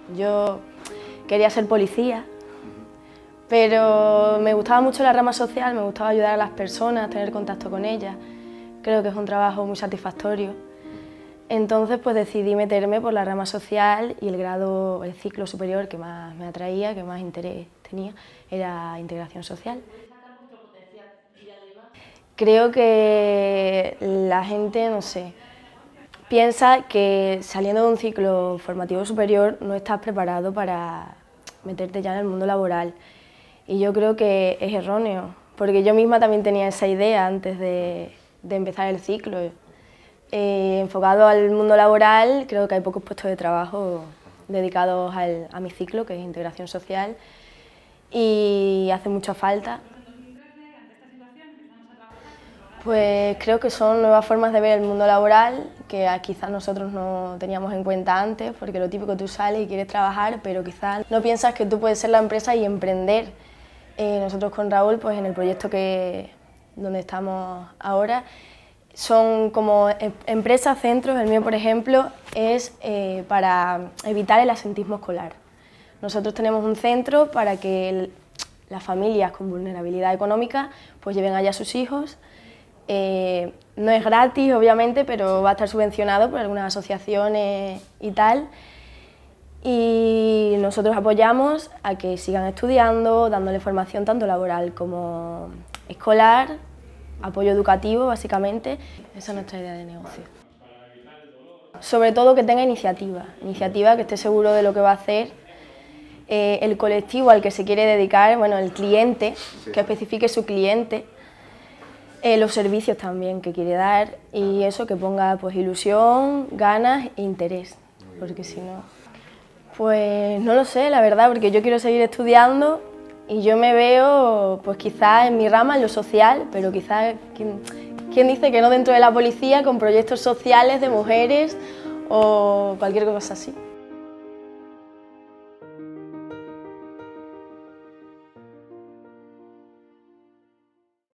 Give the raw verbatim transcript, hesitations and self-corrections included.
Yo quería ser policía, pero me gustaba mucho la rama social, me gustaba ayudar a las personas, tener contacto con ellas. Creo que es un trabajo muy satisfactorio. Entonces pues decidí meterme por la rama social y el grado, el ciclo superior que más me atraía, que más interés tenía, era integración social. Creo que la gente, no sé, piensa que saliendo de un ciclo formativo superior no estás preparado para meterte ya en el mundo laboral. Y yo creo que es erróneo, porque yo misma también tenía esa idea antes de, de empezar el ciclo. Eh, enfocado al mundo laboral, creo que hay pocos puestos de trabajo dedicados al, a mi ciclo, que es integración social, y hace mucha falta. Pues creo que son nuevas formas de ver el mundo laboral que quizás nosotros no teníamos en cuenta antes, porque lo típico, tú sales y quieres trabajar, pero quizás no piensas que tú puedes ser la empresa y emprender. Eh, nosotros con Raúl, pues en el proyecto que, donde estamos ahora, son como empresas, centros. El mío, por ejemplo, es eh, para evitar el asentismo escolar. Nosotros tenemos un centro para que el, las familias con vulnerabilidad económica pues lleven allá a sus hijos. Eh, no es gratis, obviamente, pero va a estar subvencionado por algunas asociaciones y tal. Y nosotros apoyamos a que sigan estudiando, dándole formación tanto laboral como escolar, apoyo educativo, básicamente. Esa es nuestra idea de negocio. Sobre todo que tenga iniciativa, iniciativa, que esté seguro de lo que va a hacer. Eh, el colectivo al que se quiere dedicar, bueno, el cliente, que especifique su cliente. Eh, los servicios también que quiere dar y eso, que ponga pues ilusión, ganas e interés, porque si no... Pues no lo sé, la verdad, porque yo quiero seguir estudiando y yo me veo pues quizás en mi rama, en lo social, pero quizás, ¿quién, quién dice que no dentro de la policía con proyectos sociales de mujeres o cualquier cosa así?